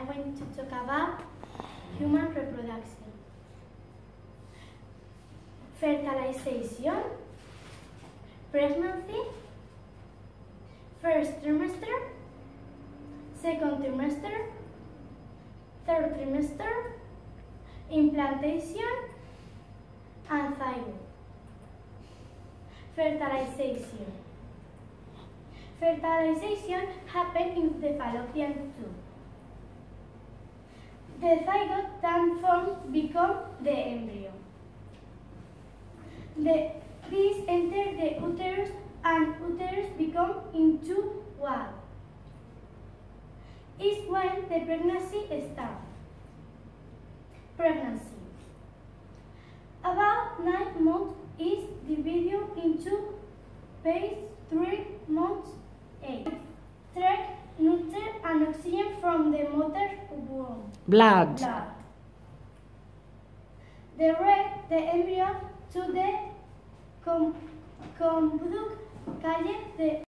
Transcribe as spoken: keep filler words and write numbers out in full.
I'm going to talk about human reproduction. Fertilization, pregnancy, first trimester, second trimester, third trimester, implantation, and zygote. Fertilization. Fertilization happens in the fallopian tube. The zygote then forms become the embryo. The, these enter the uterus and uterus become into wall. Is when the pregnancy starts. Pregnancy. About nine months is divided into phase three months eight. Extract nutrients and oxygen from the mother's womb. Blood. Blood. Direct the embryo to the conduct calle the